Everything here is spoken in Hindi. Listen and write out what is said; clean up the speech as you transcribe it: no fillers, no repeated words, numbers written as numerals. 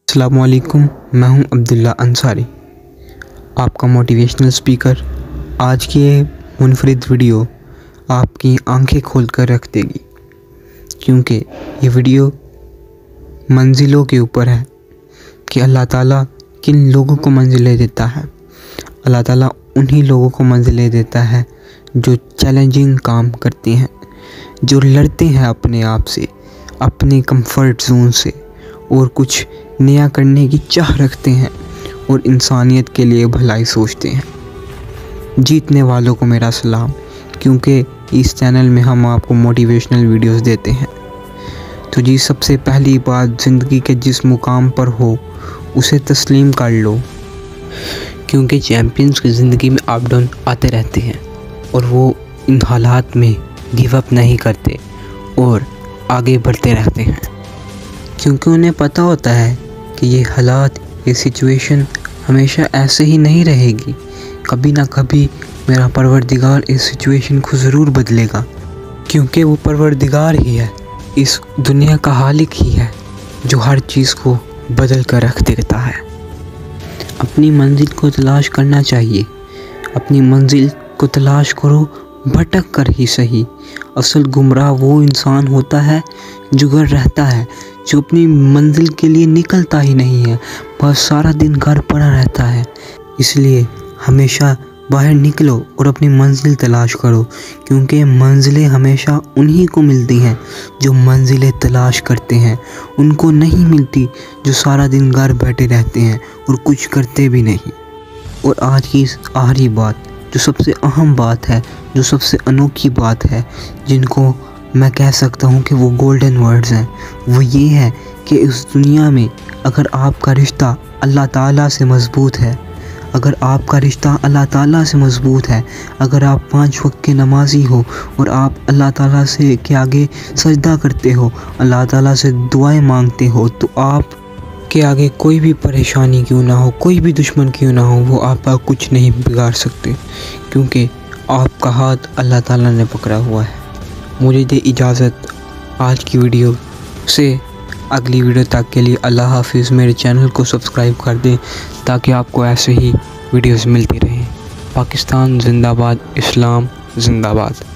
अस्सलामुअलैकुम, मैं हूं अब्दुल्ला अंसारी, आपका मोटिवेशनल स्पीकर। आज की ये मुनफरिद वीडियो आपकी आंखें खोल कर रख देगी, क्योंकि ये वीडियो मंजिलों के ऊपर है कि अल्लाह ताला किन लोगों को मंजिलें देता है। अल्लाह ताला उन्हीं लोगों को मंजिलें देता है जो चैलेंजिंग काम करते हैं, जो लड़ते हैं अपने आप से, अपने कंफर्ट जोन से, और कुछ नया करने की चाह रखते हैं और इंसानियत के लिए भलाई सोचते हैं। जीतने वालों को मेरा सलाम, क्योंकि इस चैनल में हम आपको मोटिवेशनल वीडियोस देते हैं। तो जी, सबसे पहली बात, ज़िंदगी के जिस मुकाम पर हो उसे तस्लीम कर लो, क्योंकि चैम्पियंस की ज़िंदगी में अप डाउन आते रहते हैं और वो इन हालात में गिव अप नहीं करते और आगे बढ़ते रहते हैं, क्योंकि उन्हें पता होता है कि ये हालात, ये सिचुएशन हमेशा ऐसे ही नहीं रहेगी। कभी ना कभी मेरा परवरदिगार इस सिचुएशन को ज़रूर बदलेगा, क्योंकि वो परवरदिगार ही है, इस दुनिया का हालिक ही है जो हर चीज़ को बदल कर रख देता है। अपनी मंजिल को तलाश करना चाहिए, अपनी मंजिल को तलाश करो, भटक कर ही सही। असल गुमराह वो इंसान होता है जो घर रहता है, जो अपनी मंजिल के लिए निकलता ही नहीं है, बस सारा दिन घर पड़ा रहता है। इसलिए हमेशा बाहर निकलो और अपनी मंजिल तलाश करो, क्योंकि मंजिलें हमेशा उन्हीं को मिलती हैं जो मंजिलें तलाश करते हैं। उनको नहीं मिलती जो सारा दिन घर बैठे रहते हैं और कुछ करते भी नहीं। और आज की आखिरी बात, जो सबसे अहम बात है, जो सबसे अनोखी बात है, जिनको मैं कह सकता हूँ कि वो गोल्डन वर्ड्स हैं, वो ये है कि इस दुनिया में अगर आपका रिश्ता अल्लाह ताला से मज़बूत है, अगर आपका रिश्ता अल्लाह ताला से मज़बूत है, अगर आप 5 वक्त के नमाज़ी हो और आप अल्लाह ताला से के आगे सजदा करते हो, अल्लाह ताला से दुआएं मांगते हो, तो आप के आगे कोई भी परेशानी क्यों ना हो, कोई भी दुश्मन क्यों ना हो, वो आपका कुछ नहीं बिगाड़ सकते, क्योंकि आपका हाथ अल्लाह ताला ने पकड़ा हुआ है। मुझे दे इजाज़त आज की वीडियो से। अगली वीडियो तक के लिए अल्लाह हाफिज़। मेरे चैनल को सब्सक्राइब कर दें ताकि आपको ऐसे ही वीडियोस मिलती रहें। पाकिस्तान जिंदाबाद, इस्लाम जिंदाबाद।